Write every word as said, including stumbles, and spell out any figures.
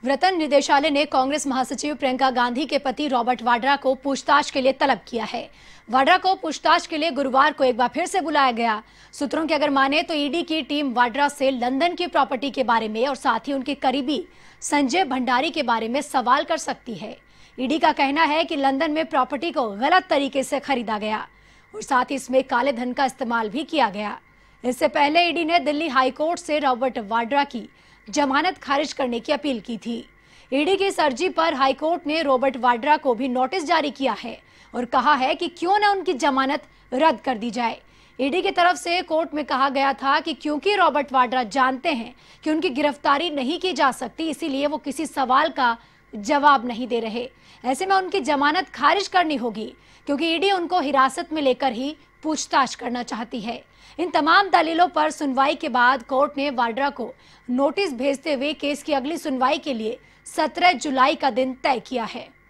वेतन निदेशालय ने कांग्रेस महासचिव प्रियंका गांधी के पति रॉबर्ट वाड्रा को पूछताछ के लिए तलब किया है। वाड्रा को पूछताछ के लिए गुरुवार को एक बार फिर से बुलाया गया। सूत्रों की अगर माने तो ईडी की टीम वाड्रा से लंदन की प्रॉपर्टी के बारे में और साथ ही उनके करीबी संजय भंडारी के बारे में सवाल कर सकती है। ईडी का कहना है कि लंदन में प्रॉपर्टी को गलत तरीके से खरीदा गया और साथ ही इसमें काले धन का इस्तेमाल भी किया गया। इससे पहले ईडी ने दिल्ली हाईकोर्ट से रॉबर्ट वाड्रा की जमानत खारिज करने की अपील की थी। ईडी की इस अर्जी पर हाईकोर्ट ने रॉबर्ट वाड्रा को भी नोटिस जारी किया है और कहा है कि क्यों न उनकी जमानत रद्द कर दी जाए। ईडी की तरफ से कोर्ट में कहा गया था कि क्योंकि रॉबर्ट वाड्रा जानते हैं कि उनकी गिरफ्तारी नहीं की जा सकती, इसीलिए वो किसी सवाल का जवाब नहीं दे रहे। ऐसे में उनकी जमानत खारिज करनी होगी क्योंकि ईडी उनको हिरासत में लेकर ही पूछताछ करना चाहती है। इन तमाम दलीलों पर सुनवाई के बाद कोर्ट ने वाड्रा को नोटिस भेजते हुए केस की अगली सुनवाई के लिए सत्रह जुलाई का दिन तय किया है।